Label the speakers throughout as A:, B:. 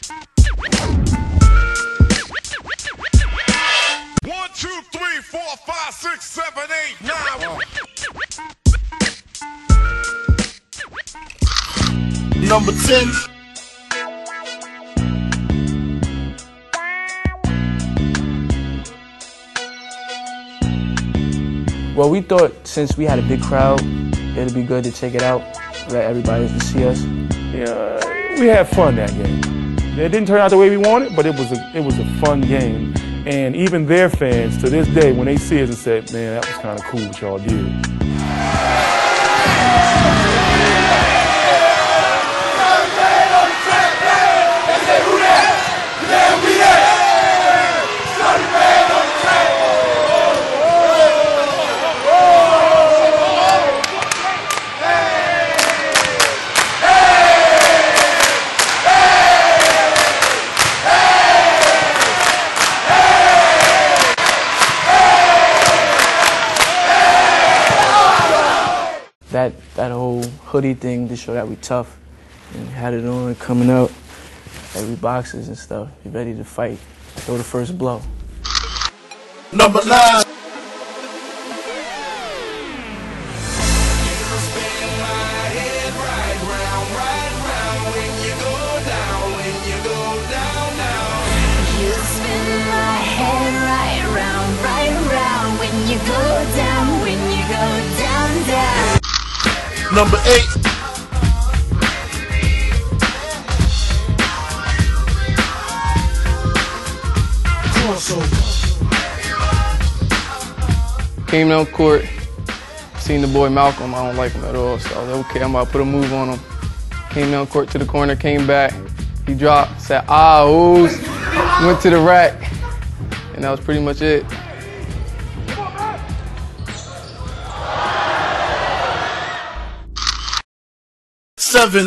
A: 1, 2, 3, 4, 5, 6, 7, 8, 9.
B: Number 10.
C: Well, we thought since we had a big crowd, it'd be good to take it out, let everybody see us.
D: Yeah, we had fun that game. It didn't turn out the way we wanted, but it was a fun game. And even their fans, to this day, when they see us and say, man, that was kind of cool what y'all did.
C: That whole hoodie thing to show that we tough, and had it on coming out, every boxes and stuff, be ready to fight, throw the first blow.
B: Number 9. Number 8.
C: Came down court, seen the boy Malcolm, I don't like him at all, so I was like, okay, I'm about to put a move on him. Came down court to the corner, came back, he dropped, said, ah, oohs, went to the rack, and that was pretty much it.
B: Seven.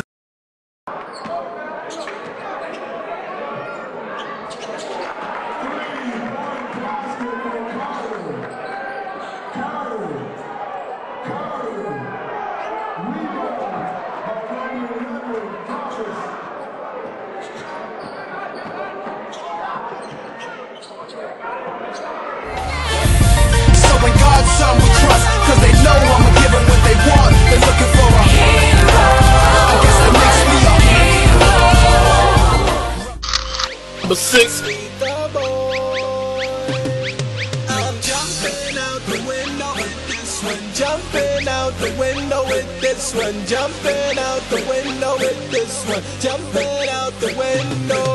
B: Number 6.
E: I'm jumping out the window with this one, jumping out the window with this one, jumping out the window with this one, jumping out the window.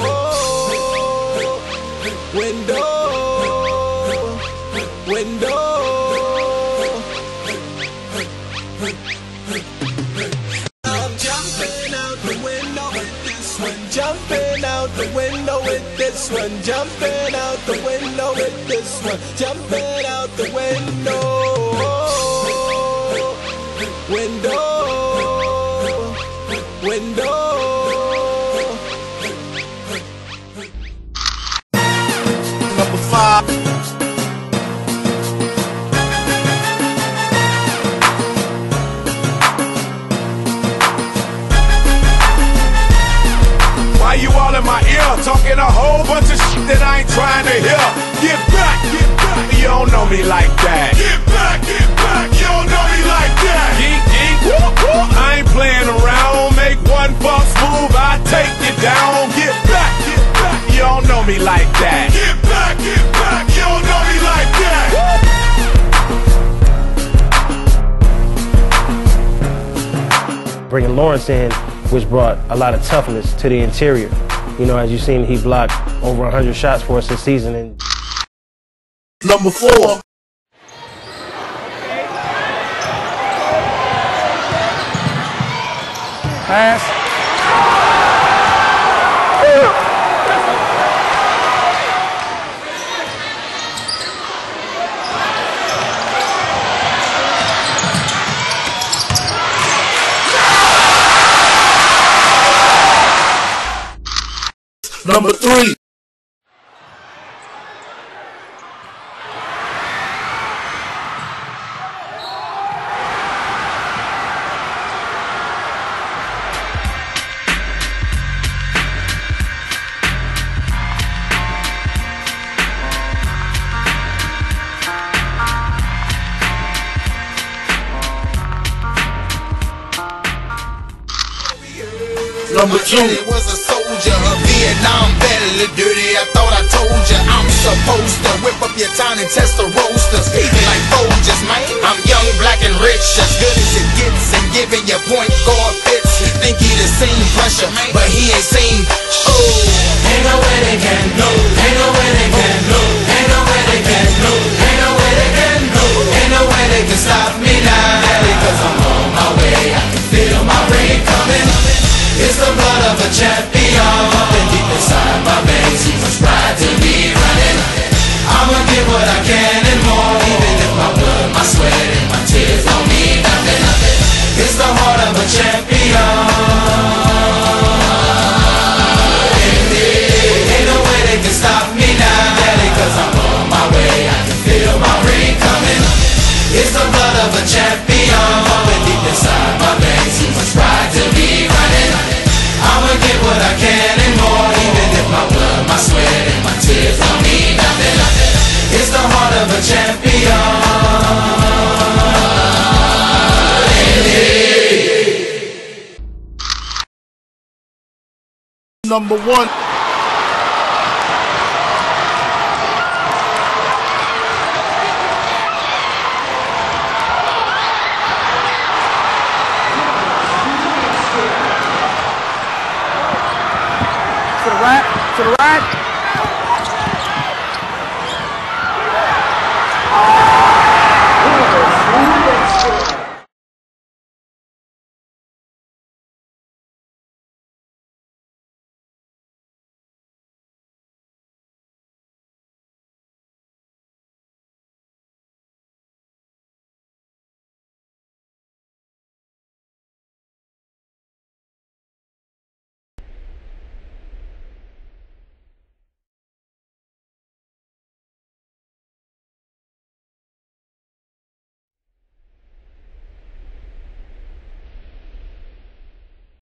E: I'm jumping out the window with this one, jumping out the window with this one, jumping out the window with this one, jumping out the window.
B: Number 5.
A: Why you all in my ear, talking a whole bunch of shit that I ain't trying to hear? Get back, you don't know me like that. Get back, you don't know me like that. Geek, I ain't playing around. Make one false move, I take you down. Get back, you don't know me like that. Get back, you don't know me like that.
F: Bringing Lawrence in, which brought a lot of toughness to the interior. You know, as you've seen, he blocked over 100 shots for us this season. And
B: Number 4.
D: Pass.
B: Number 3. Number 2.
E: It was a soldier, a Vietnam vet, a little dirty. I thought I told ya I'm supposed to whip up your town and test the roasters. Speaking like Folgers, man. I'm young, black, and rich, as good as it gets, and giving your point guard fits. Think he the same pressure, but he ain't seen. Oh, ain't no way they can know. Ain't no way they can know. Ain't no way they can know. Ain't no way they can know. Ain't no way they can stop me now. Because I'm on my way. I can feel my rain coming. It's the blood of a champion pumping deep inside my veins. Too much pride to be running. I'ma give what I can and more, even if my blood, my sweat, and my tears don't mean nothing. It's the heart of a champion. Ain't no way they can stop me now, daddy, cause I'm on my way. I can feel my rain coming. It's the blood of a champion pumping deep inside my veins. Too much pride to be running. I'ma get what I can and more, even if my blood, my sweat, and my tears don't mean nothing. It's the heart of a champion.
B: Number 1.
C: To the right.